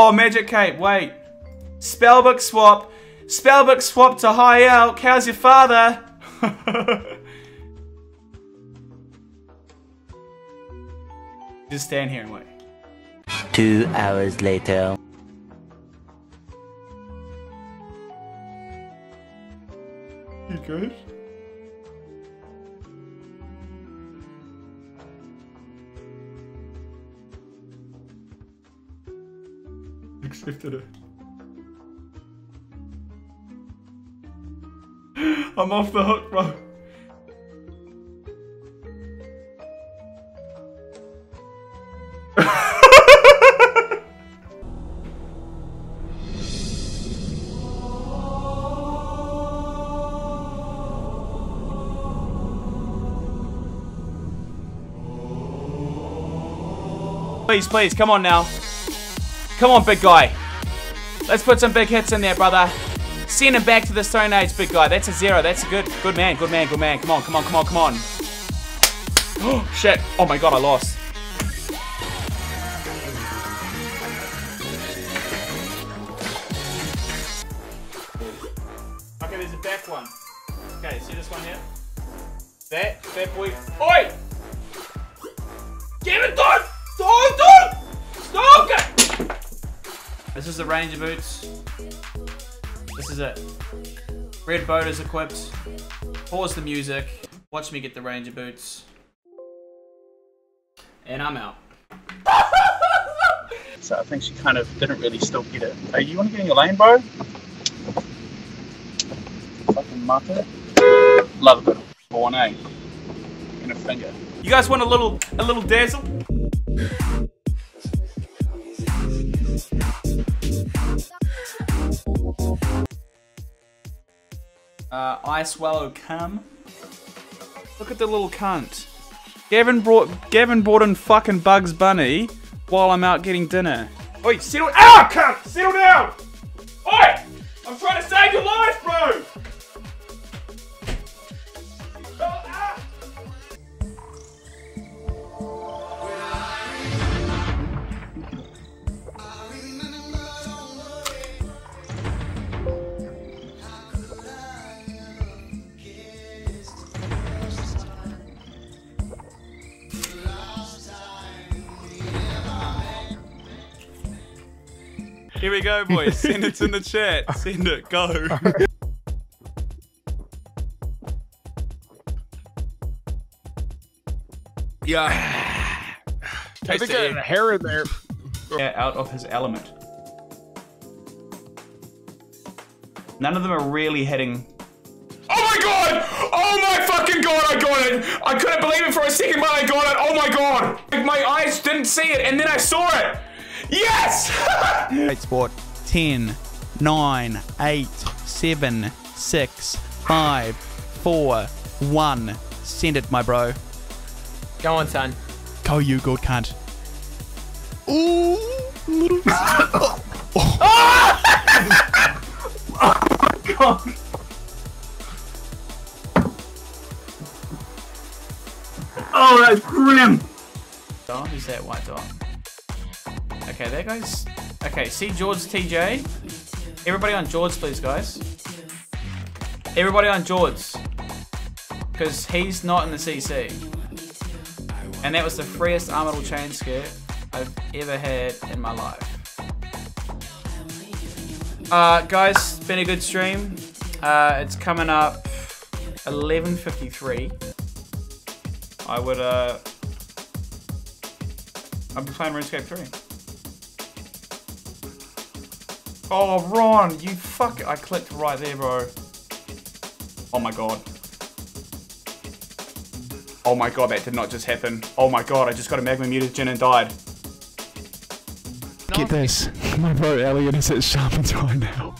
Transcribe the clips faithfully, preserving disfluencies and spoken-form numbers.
Oh, magic cape. Wait. Spellbook swap. Spellbook swap to high elk. How's your father? Just stand here and wait. Two hours later. You good? Accepted it. I'm off the hook, bro. Please, please, come on now. Come on, big guy. Let's put some big hits in there, brother. Send him back to the Stone Age, big guy. That's a zero. That's a good, good man, good man, good man. Come on, come on, come on, come on. Oh, shit. Oh my god, I lost. Okay, there's a back one. Okay, see this one here? That, that boy. Oi! Give it, don't! Don't, don't! Stop it! This is the Ranger boots. This is it. Red boat is equipped. Pause the music. Watch me get the Ranger boots. And I'm out. So I think she kind of didn't really still get it. Hey, you want to get in your lane, bro? Fucking mutton. Love a bit of born, eh? And a finger. You guys want a little, a little dazzle? Uh, I swallow cum. Look at the little cunt. Gavin brought Gavin brought in fucking Bugs Bunny while I'm out getting dinner. Oi, settle down! Ah, cunt! Settle down! Oi! I'm trying to save your life, bro! Oh, ah. Here we go, boys. Send it in the chat. Send it. Go. Yeah. I think I had a hair in there. Yeah, out of his element. None of them are really hitting. Oh my god! Oh my fucking god, I got it! I couldn't believe it for a second, but I got it! Oh my god! My eyes didn't see it, and then I saw it! Yes! Great sport. ten, nine, eight, seven, six, five, four, one. Send it, my bro. Go on, son. Go, you good cunt. Ooh, little. Oh my god! Oh, that's grim! Oh, who's that white dog? Okay, there goes. Okay, see George T J? Everybody on George, please, guys. Everybody on George. Because he's not in the C C. And that was the freest Armadale chain skirt I've ever had in my life. Uh, guys, it's been a good stream. Uh, it's coming up eleven fifty-three. I would, uh... I'll be playing RuneScape three. Oh, Ron, you fuck... I clicked right there, bro. Oh my god. Oh my god, that did not just happen. Oh my god, I just got a magma mutagen and died. Get this. My bro Elliot is at Shaman's right now.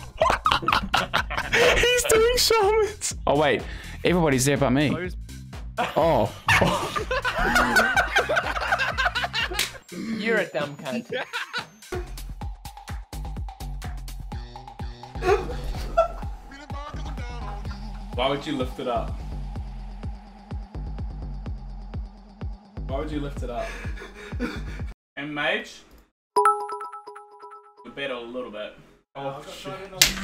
He's doing Shamans. Oh wait, everybody's there but me. Oh. You're a dumb cunt. Why would you lift it up? Why would you lift it up? And Mage? better a little bit. Oh, shit.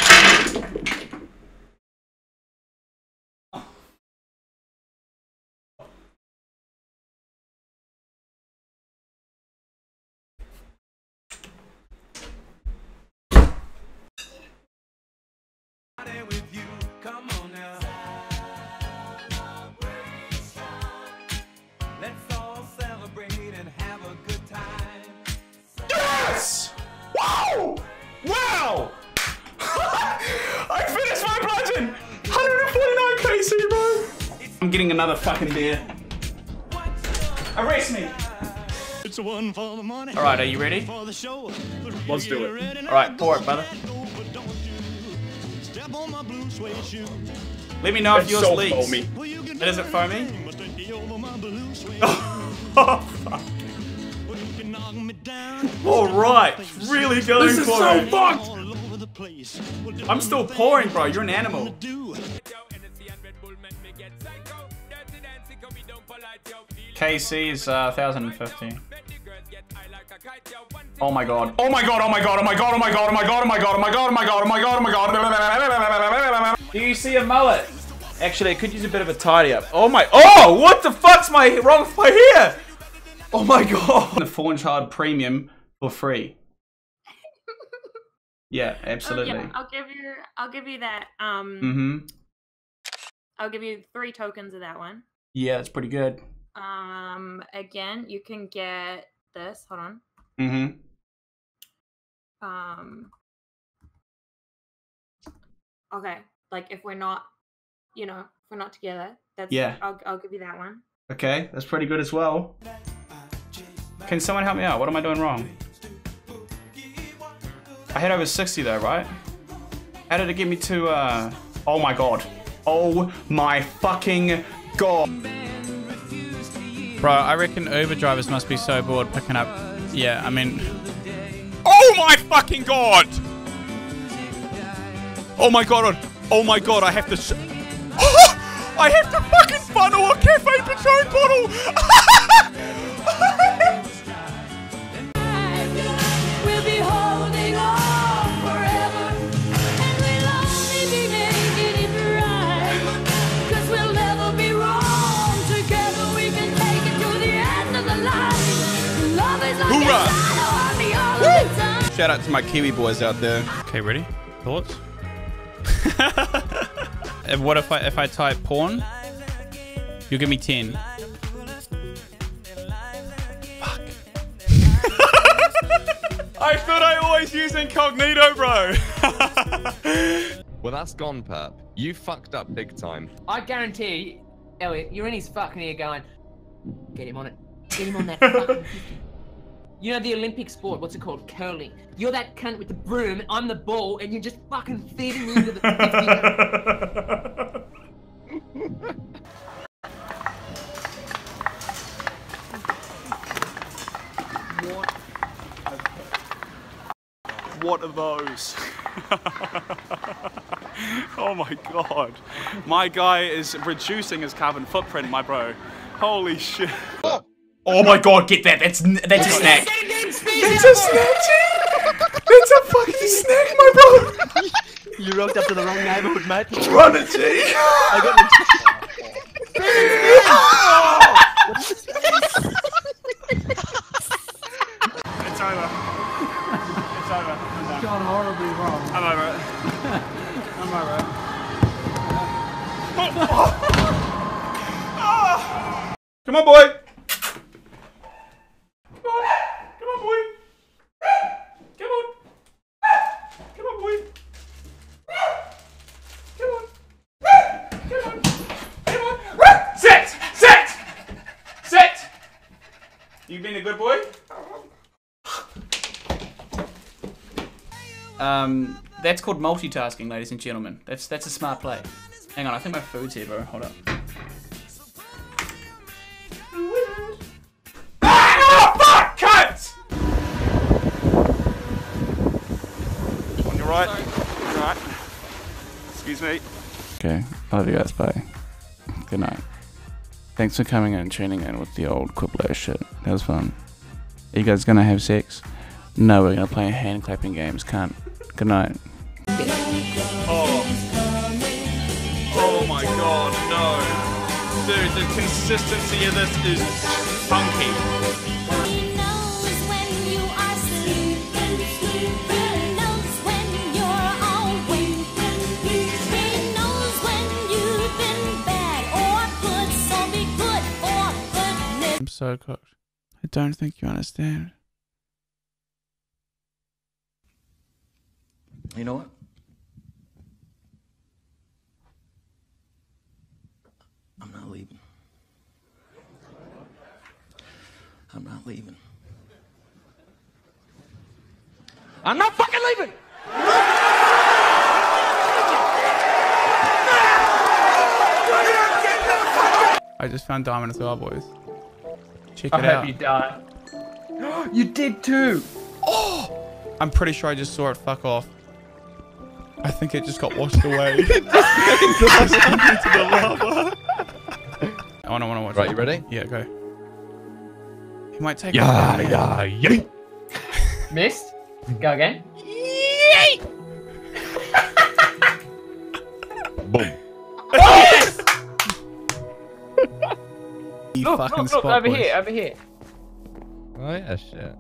Yes! Wow! Wow! I finished my bludgeon! one forty-nine K C, bro! I'm getting another fucking beer. Arrest me! Alright, are you ready? Let's do it. Alright, pour it, brother. Let me know if It's yours so leaks. foamy. It isn't foamy? Oh, fuck. Alright, really going This is for so it. fucked! I'm still pouring, bro. You're an animal. K C is uh, one thousand fifty. Oh my god. Oh my god, oh my god, oh my god, oh my god, oh my god, oh my god, oh my god, oh my god, oh my god, oh my god, oh my god. Do you see a mullet? Actually, it could use a bit of a tidy up. Oh my, oh, what the fuck's my wrong with my hair? Oh my god. The Fawn Child Premium for free. Yeah, absolutely. Oh, yeah, I'll give you. I'll give you that. Um. Mm-hmm. I'll give you three tokens of that one. Yeah, it's pretty good. Um. Again, you can get this. Hold on. Mm-hmm. Um. Okay. Like if we're not, you know, if we're not together, that's. Yeah. I'll I'll give you that one. Okay, that's pretty good as well. Can someone help me out? What am I doing wrong? I had over sixty though, right? How did it get me to, uh... Oh my god. Oh my fucking god. Bro, I reckon Uber drivers must be so bored picking up... Yeah, I mean... Oh my fucking god! Oh my god, oh my god, I have to... Sh I have to fucking funnel a Cafe Patron bottle! We'll be holding on forever, and we'll only be making it right, 'cause we'll never be wrong. Together we can take it to the end of the line. Love is like Hoorah! a shadow on me all the time. Shout out to my Kiwi boys out there. Okay, ready? Thoughts? And what if I if I type porn? You'll give me ten. Fuck. I thought I always use incognito, bro. Well, that's gone, perp. You fucked up big time. I guarantee you, Elliot, you're in his fucking ear going, get him on it. Get him on that fucking fifty. You know the Olympic sport, what's it called? Curling. You're that cunt with the broom, I'm the ball, and you're just fucking feeding me into the fifty. What? What are those? Oh my god. My guy is reducing his carbon footprint, my bro. Holy shit. Oh, oh my god, get that. That's that's a snack. That's a snack, That's a fucking snack, my bro. You rocked up to the wrong neighborhood, mate. Run it, G. I got It's over. It's over. I'm done. Gone horribly wrong. I'm over it. I'm alright. Come on, boy. Come on. Come on, boy. Come on. Come on, boy. Come on. Come on. Come on. Sit! Sit! Sit! You being a good boy? Um, that's called multitasking, ladies and gentlemen. That's that's a smart play. Hang on, I think my food's here, bro. Hold up. Ah! Fuck! Cunt! On your right. On your right. Excuse me. Okay, I love you guys. Bye. Good night. Thanks for coming and tuning in with the old Quiplash shit. That was fun. Are you guys gonna have sex? No, we're gonna play hand clapping games. Can't. Good night. Oh. Oh my god, no. Dude, the consistency of this is funky. He knows when you are sleeping. He knows when you're awake. He knows when you've been bad or good. So be good for goodness. I'm so cooked. I don't think you understand. You know what? I'm not leaving. I'm not leaving. I'm not fucking leaving! I just found Diamond as well, boys. Check I it hope out. you die. You did too. I'm pretty sure I just saw it fuck off. I think it just got washed away. I wanna wanna watch Right, it. you ready? Yeah, go. He might take Yeah, it. yeah, yeah. Missed. Go again. Boom. Yes! You Look, fucking look, look, spot, over boys. here, over here. Oh yeah, shit.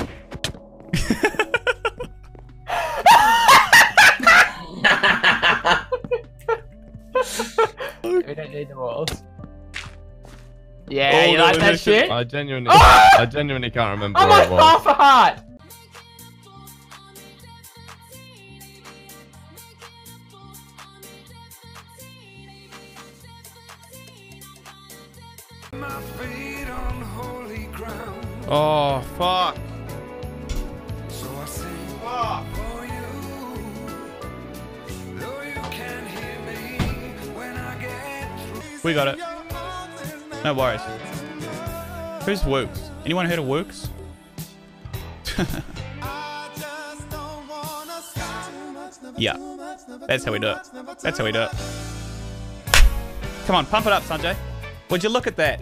We don't need the walls. Yeah, Oh, you no, like no, that no, shit? I genuinely, Ah! I genuinely can't remember I'm where on it was. half a heart. Oh, fuck. We got it. No worries. Who's Wooks? Anyone heard of Wooks? Yeah. That's how we do it. That's how we do it. Come on, pump it up, Sanjay. Would you look at that?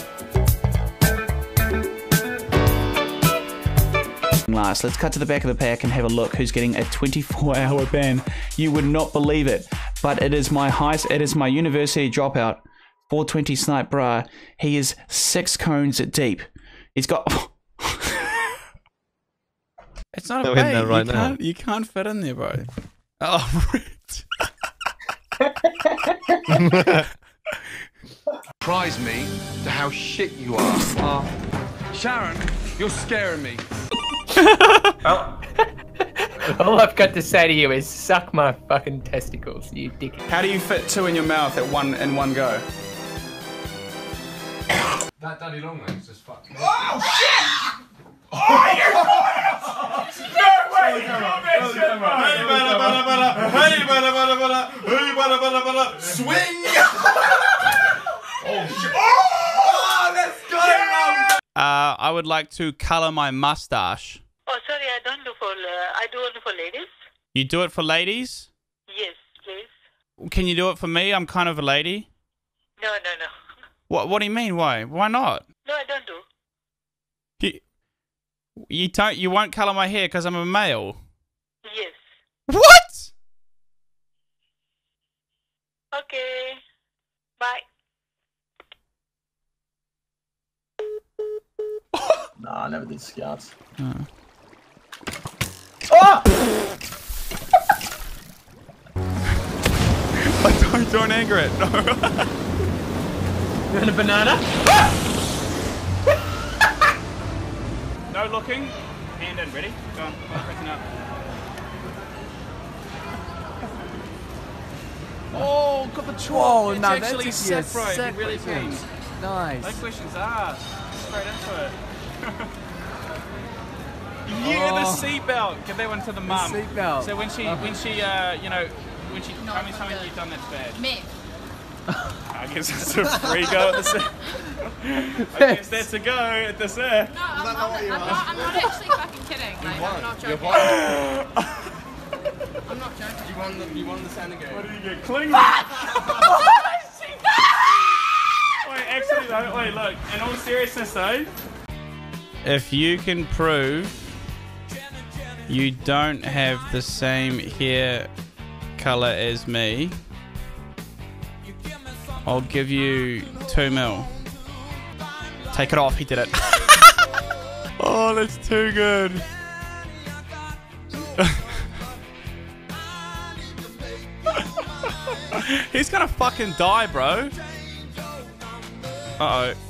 Last, let's cut to the back of the pack and have a look who's getting a twenty-four hour ban. You would not believe it, but it is my highest, it is my university dropout, four twenty snipe bra. He is six cones deep. He's got. It's not a They're in bait. there right you now. can't, you can't fit in there, bro. Oh, ripped. Surprise me to how shit you are. Uh, Sharon, you're scaring me. All I've got to say to you is suck my fucking testicles, you dick. How do you fit two in your mouth at one in one go? That daddy long legs just fucking. Oh shit! Oh, you no way! You got that shit, bro. Hey, bada, bada, bada. Hey, bada, bada, bada. Hey, bada, bada, bada. Swing! Oh shit! Oh, let's go! Yeah! Uh, I would like to color my mustache. Oh, sorry, I don't do for. Uh, I do only for ladies. You do it for ladies? Yes, please. Can you do it for me? I'm kind of a lady. No, no, no. What? What do you mean? Why? Why not? No, I don't do. You, you don't. You won't color my hair because I'm a male. Yes. What? Okay. Bye. Nah, I never did scouts. Oh. Oh! don't, don't anger it. No. You want a banana? No looking. Hand in. Ready? Go on. Pressing up. Oh, got the twelve. Oh, It's no, actually that's sick, separate. sick It really questions. can. Nice. No questions asked. Straight into it. Yeah, the Oh. seatbelt. Give that one to the mum. seatbelt. So when she, when she, uh, you know, when she, tell me something you've done that's bad. Me. I guess it's a free go at the set. I guess that's a go at the set. No, I'm not, I'm, not, I'm not actually fucking kidding. Like, I'm not joking. I'm not joking. You won the, you won the Santa game. What did you get? Cling. Wait, actually, though, wait, look. In all seriousness, though, If you can prove You don't have the same hair color as me. I'll give you two mil. Take it off. He did it. Oh, that's too good. He's gonna fucking die, bro. Uh-oh.